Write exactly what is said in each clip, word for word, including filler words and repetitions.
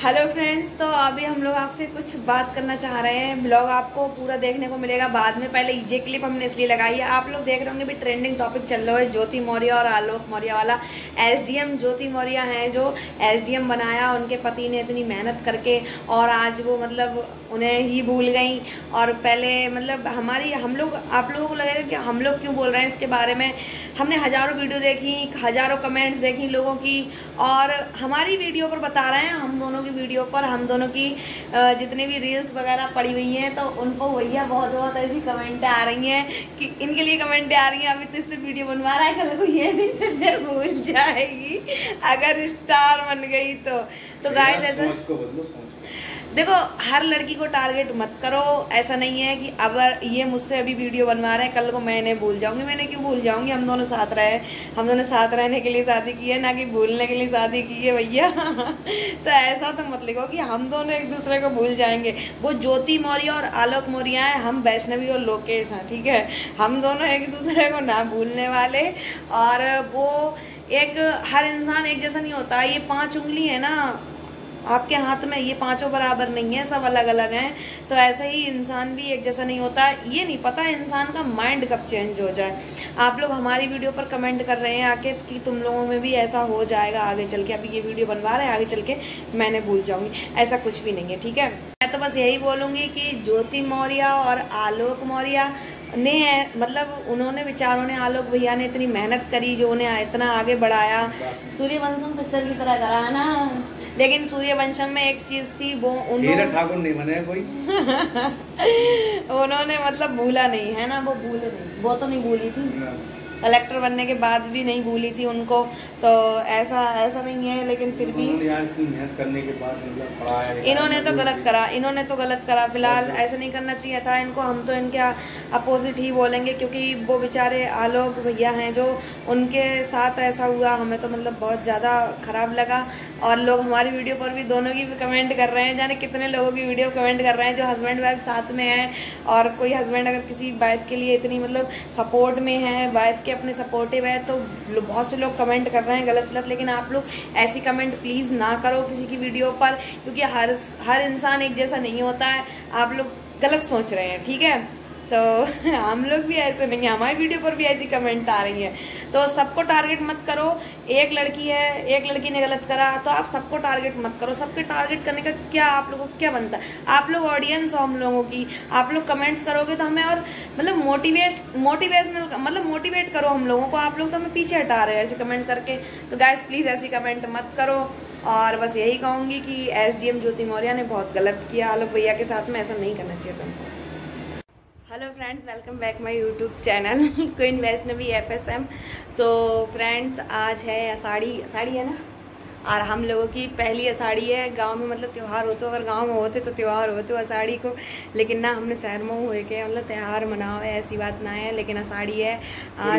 Hello friends, तो अभी हम लोग आपसे कुछ बात करना चाह रहे हैं। ब्लॉग आपको पूरा देखने को मिलेगा बाद में। पहले ये क्लिप हमने इसलिए लगाई है, आप लोग देख रहे होंगे भी ट्रेंडिंग टॉपिक चल रहा है ज्योति मौर्य और आलोक मौर्य वाला। एसडीएम ज्योति मौर्य हैं जो एसडीएम बनाया, उनके पति ने इतनी मेहनत करके, और आज वो मतलब उन्हें ही भूल गई। और पहले मतलब हमारी हम लोग आप लोगों को लगेगा कि हम लोग क्यों बोल रहे हैं इसके बारे में। हमने हज़ारों वीडियो देखी, हज़ारों कमेंट्स देखी लोगों की, और हमारी वीडियो पर बता रहे हैं, हम दोनों की वीडियो पर हम दोनों की जितने भी रील्स वगैरह पड़ी हुई हैं, तो उनको भैया बहुत बहुत ऐसी कमेंटें आ रही हैं कि इनके लिए कमेंटें आ रही हैं, अभी तो इससे वीडियो बनवा रहा है, कल को ये नहीं तुझे भूल जाएगी अगर स्टार बन गई तो। तो गाइस ऐसा देखो, हर लड़की को टारगेट मत करो। ऐसा नहीं है कि अगर ये मुझसे अभी वीडियो बनवा रहे हैं, कल को मैंने भूल जाऊंगी। मैंने क्यों भूल जाऊंगी, हम दोनों साथ रहे, हम दोनों साथ रहने के लिए शादी की है, ना कि भूलने के लिए शादी की है भैया। तो ऐसा तो मत लिखो कि हम दोनों एक दूसरे को भूल जाएंगे। वो ज्योति मौर्य और आलोक मौर्य हैं, हम वैष्णवी और लोकेश हैं, ठीक है। हम दोनों एक दूसरे को ना भूलने वाले। और वो एक हर इंसान एक जैसा नहीं होता। ये पाँच उंगली है ना आपके हाथ में, ये पांचों बराबर नहीं है, सब अलग अलग हैं। तो ऐसा ही इंसान भी एक जैसा नहीं होता। ये नहीं पता इंसान का माइंड कब चेंज हो जाए। आप लोग हमारी वीडियो पर कमेंट कर रहे हैं आके कि तुम लोगों में भी ऐसा हो जाएगा आगे चल के। अभी ये वीडियो बनवा रहे हैं, आगे चल के मैंने भूल जाऊंगी, ऐसा कुछ भी नहीं है, ठीक है। मैं तो बस यही बोलूँगी कि ज्योति मौर्य और आलोक मौर्य ने मतलब उन्होंने बेचारों ने, आलोक भैया ने इतनी मेहनत करी जो उन्हें इतना आगे बढ़ाया। सूर्यवंशम पिक्चर की तरह करा ना, लेकिन सूर्यवंशम में एक चीज थी, वो उन्होंने ठाकुर नहीं बने कोई। उन्होंने मतलब भूला नहीं है ना, वो भूले नहीं, वो तो नहीं भूली थी, कलेक्टर बनने के बाद भी नहीं भूली थी उनको। तो ऐसा ऐसा नहीं है, लेकिन फिर भी मेहनत करने के बाद मतलब पढ़ाया, इन्होंने तो गलत करा, इन्होंने तो गलत करा। फिलहाल ऐसा नहीं करना चाहिए था इनको। हम तो इनके अपोजिट ही बोलेंगे, क्योंकि वो बेचारे आलोक भैया हैं जो, उनके साथ ऐसा हुआ, हमें तो मतलब बहुत ज़्यादा ख़राब लगा। और लोग हमारी वीडियो पर भी दोनों की भी कमेंट कर रहे हैं, जाने कितने लोगों की वीडियो कमेंट कर रहे हैं जो हस्बैंड वाइफ साथ में हैं। और कोई हस्बैंड अगर किसी वाइफ के लिए इतनी मतलब सपोर्ट में है, वाइफ के अपने सपोर्टिव है, तो बहुत से लोग कमेंट कर रहे हैं गलत सलत। लेकिन आप लोग ऐसी कमेंट प्लीज़ ना करो किसी की वीडियो पर, क्योंकि हर हर इंसान एक जैसा नहीं होता है। आप लोग गलत सोच रहे हैं, ठीक है। तो हम लोग भी ऐसे नहीं हैं, हमारी वीडियो पर भी ऐसी कमेंट आ रही है। तो सबको टारगेट मत करो। एक लड़की है, एक लड़की ने गलत करा, तो आप सबको टारगेट मत करो। सबके टारगेट करने का क्या आप लोगों को क्या बनता है। आप लोग ऑडियंस हो हम लोगों की, आप लोग कमेंट्स करोगे तो हमें और मतलब मोटिवेट मोटिवेशनल मतलब मोटिवेट करो हम लोगों को। आप लोग तो हमें पीछे हटा रहे हो ऐसे कमेंट करके। तो गाइस प्लीज़ ऐसी कमेंट मत करो। और बस यही कहूँगी कि एसडीएम ज्योति मौर्य ने बहुत गलत किया आलोक भैया के साथ में, ऐसा नहीं करना चाहिए तुमको। Hello friends, welcome back my YouTube channel queen Vaishnavi F S M. So friends, आज है अषाढ़ी, अषाढ़ी है ना, और हम लोगों की पहली अषाढ़ी है। गांव में मतलब त्यौहार होते, अगर गांव में होते तो त्यौहार होते अषाढ़ी को, लेकिन ना हमने शहर में हुए के मतलब त्यौहार मनाओ है, ऐसी बात ना है। लेकिन अषाढ़ी है आज।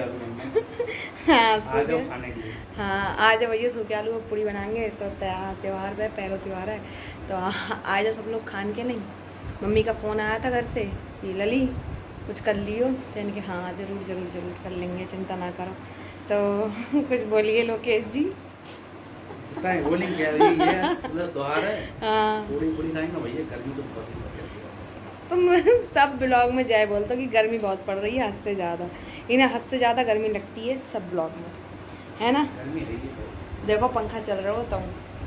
हाँ हाँ, आज भैया सूखे आलू और पूड़ी बनाएंगे, तो त्यौहार है, पहला त्यौहार है, तो आज सब लोग खान के नहीं। मम्मी का फ़ोन आया था घर से, ये लली कुछ कर लियो, तो इनके हाँ ज़रूर ज़रूर ज़रूर कर लेंगे, चिंता ना करो। तो कुछ बोलिए लोकेश जी। बोली क्या ये त्योहार है, हाँ पूरी पूरी खाएंगे भैया, गर्मी तो बहुत है। तुम सब ब्लॉग में जाए बोलते हो कि गर्मी बहुत पड़ रही है, हद से ज़्यादा, इन्हें हद से ज़्यादा गर्मी लगती है सब ब्लॉग में, है ना। गर्मी है, देखो पंखा चल रहा हो तो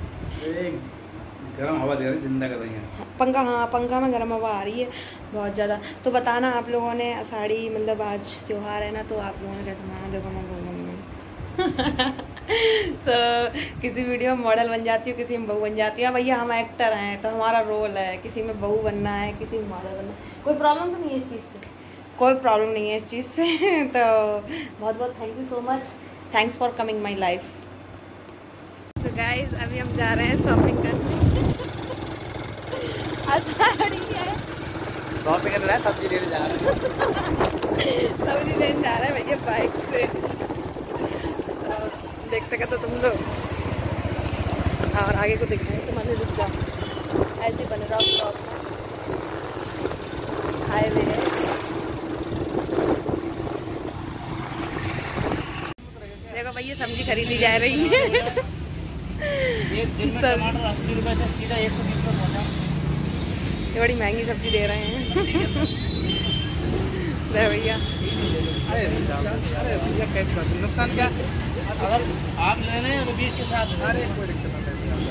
गर्म हवा दे रही है, जिंदा कर रही है पंखा। हाँ, पंखा में गर्म हवा आ रही है बहुत ज़्यादा। तो बताना आप लोगों ने अषाढ़ी मतलब आज त्यौहार है ना, तो आप लोगों ने कैसे मनाया। देखो मैं बोलूँगी तो किसी वीडियो में मॉडल बन जाती हूँ, किसी में बहू बन जाती है। भैया हम एक्टर हैं तो हमारा रोल है, किसी में बहू बनना है, किसी में मॉडल बनना है। कोई प्रॉब्लम तो नहीं है इस चीज़ से, कोई प्रॉब्लम नहीं है इस चीज़ से। तो बहुत बहुत thank you so much, thanks for coming my life. तो गाइज अभी हम जा रहे हैं शॉपिंग करने। अषाढ़ी है, शॉपिंग करने, सब्जी लेने जा रहे हैं। सब्जी लेने जा रहे हैं भैया बाइक से, तो देख सके तो तुम लोग, और आगे को दिखाएं तो मैंने रुक जाओ, ऐसे बन रहा ब्लॉग में। हाईवे है, देखो भैया सब्जी खरीदी जा रही है। ये दिन में टमाटर अस्सी रुपए से सीधा एक सौ बीस पर पहुँचा। ये बड़ी महंगी सब्जी दे रहे हैं। भैया अरे अरे भैया कैसे बात, नुकसान क्या? अगर आप लेने हैं तो बीस के साथ। अरे कोई दिक्कत नहीं।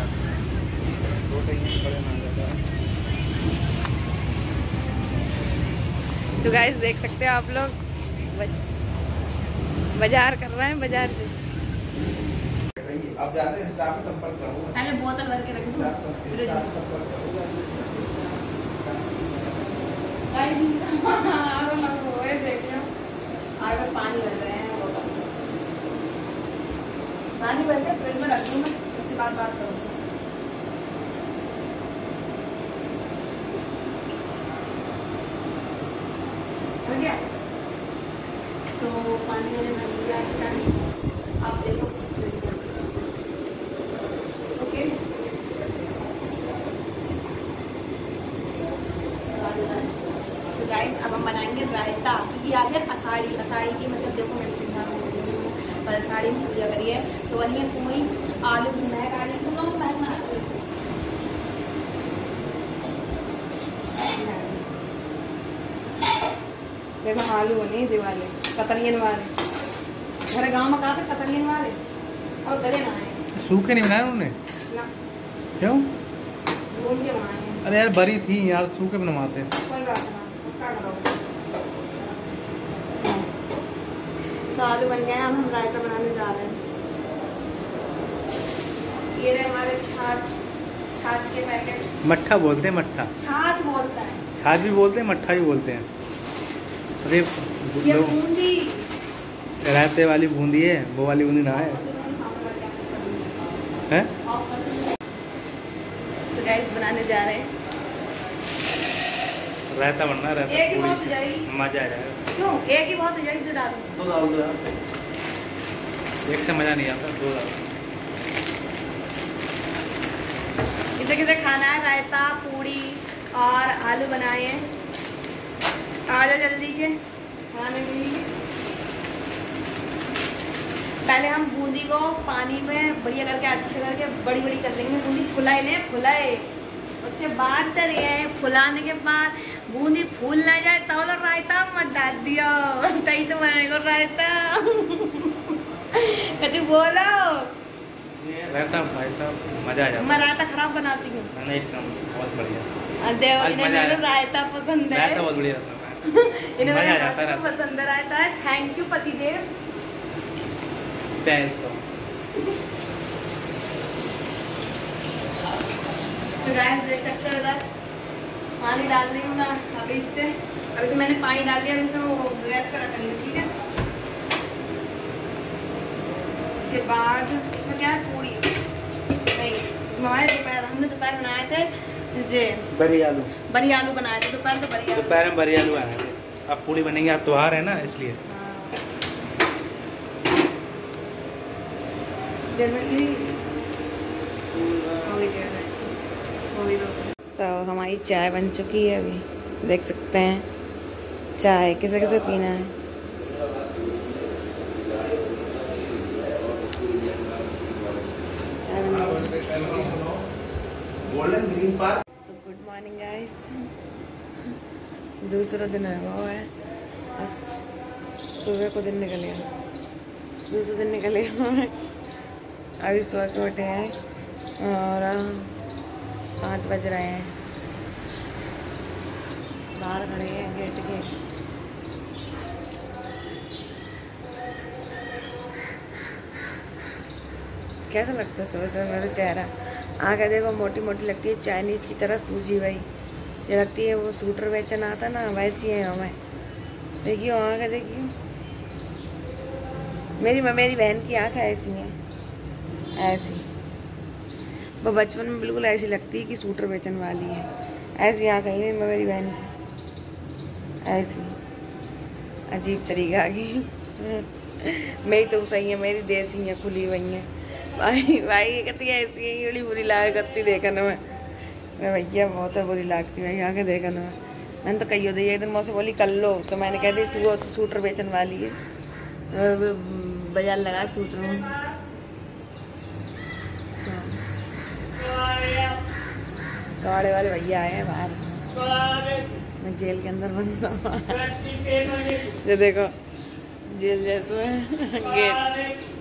तो गाइस देख सकते हो आप लोग बाजार कर रहे हैं, बाजार से। आप जाते हैं स्टाफ से संपर्क करो। पहले बोतल भर के रख दूं फ्रिज में। आगे पानी भर रहे हैं, बोतल पानी भर के फ्रिज में रख दूं मैं, उसके बाद बात करूँगी। हो गया? सो पानी मैंने भर लिया इस टाइम। आप देखो ओके। तो गाइस अब हम बनाएंगे रायता, क्योंकि आज है आषाढ़ी। आषाढ़ी की मतलब देखो मेरे सिंगार पर आषाढ़ी में पूजा करिए तो वही कोई आलू की महक आ रही, तुम लोग महक ना देखो आलू बने जी वाले कतरियन वाले। हमारे गांव में कहा था कतरियन वाले, और गले ना आए। सूखे नहीं बनाए उन्होंने? ना क्यों? भून के बनाए। अरे यार बड़ी थी यार, सूखे बनवाते। कोई बात ना, क्या करो। तो आलू बन गए, अब हम रायता बनाने जा रहे हैं। ये रहे हमारे छाछ, छाछ के पैकेट। मट्ठा बोलते हैं, मट्ठा। छाछ बोलता है, छाछ भी बोलते हैं, मट्ठा भी बोलते हैं। अरे ये बूंदी रायते वाली बूंदी है, वो वाली बूंदी ना है, है? तो गाइस बनाने जा रहे हैं। रायता बनना है, रायता एक ही पूरी बहुत से। हो जाएगी। मजा आ जाएगा। क्यों एक ही बहुत हो जाएगी? तो डालो दो डाल दो यार, एक से मजा नहीं आता, दो डाल। किसे किसे खाना है रायता, पूड़ी और आलू बनाए हैं? आ जाओ जल्दी से खाने के लिए। पहले हम बूंदी को पानी में बढ़िया करके अच्छे करके बड़ी बड़ी कर लेंगे। बूंदी फुलाए लें, फुलाए, उसके बाद तरिए फुलाने के बाद बूंदी फूल ना जाए तो लो रायता मत डाल दियो, तई तो बनेगा रायता। कभी बोलो रायता भाई साहब मजा आ जाता। मैं रायता खराब बनाती हूँ। नहीं एकदम बहुत बढ़िया। देव आज इन्हें मजा आया। मेरा रायता पसंद है। रायता बहुत बढ़िया रहता है। इन्हें मजा मेरा आ जाता है रायता पसंद है, रायता है। थैंक यू पतिदेव। प्याज तो तो गाइस देख सकते हो इधर पानी डाल रही हूँ मैं अभी इससे। अभी से मैंने पानी डाल दिया, अभी से वो गैस पर रख लेंगे, ठीक है। उसके बाद इसमें क्या है, पूरी नहीं, इसमें हमारे दोपहर हमने दोपहर बनाए थे जे बरी आलू, बरी आलू बनाए थे दोपहर। तो बरी आलू दोपहर में बरी आलू आए थे। अब पूड़ी बनेंगे, अब त्योहार है ना इसलिए। तो हमारी चाय बन चुकी है, अभी देख सकते हैं। चाय किसे किसे पीना है? चाय बना golden green park. Good morning guys, दूसरा दिन है वो है, सुबह को दिन निकल गया, दूसरा दिन निकल गया। अभी सुबह के उठे हैं और पाँच बज रहे हैं, बाहर खड़े हैं गेट के। कैसा लगता है सुबह सुबह मेरा चेहरा? आँखें देखो मोटी मोटी लगती है, चाइनीज की तरह सूजी हुई ये लगती है। वो सूटर बेचन आता ना, वैसी है हमें। देखियो आँखें, देखियो मेरी मेरी बहन की आँखें ऐसी हैं, ऐसी। वो बचपन में बिल्कुल ऐसी लगती है कि सूटर बेचन वाली है, ऐसी आँखें ही मेरी बहन की, ऐसी अजीब तरीका की। मेरी तो सही है, मेरी देसी है, खुली हुई है। भाई भाई ये कहती है ऐसी है, बड़ी बुरी लाग करती देखने में। मैं भैया बहुत बुरी लगती भाई आँखें देखने में। मैंने तो कही दी एक दिन मुझसे बोली कर लो, तो मैंने कह दी तू तो सूटर बेचन वाली है, बाजार लगा सूटर में। गाड़े वाले भैया आए हैं बाहर। मैं जेल के अंदर बंद हूँ। ये देखो जेल जैसे गेट।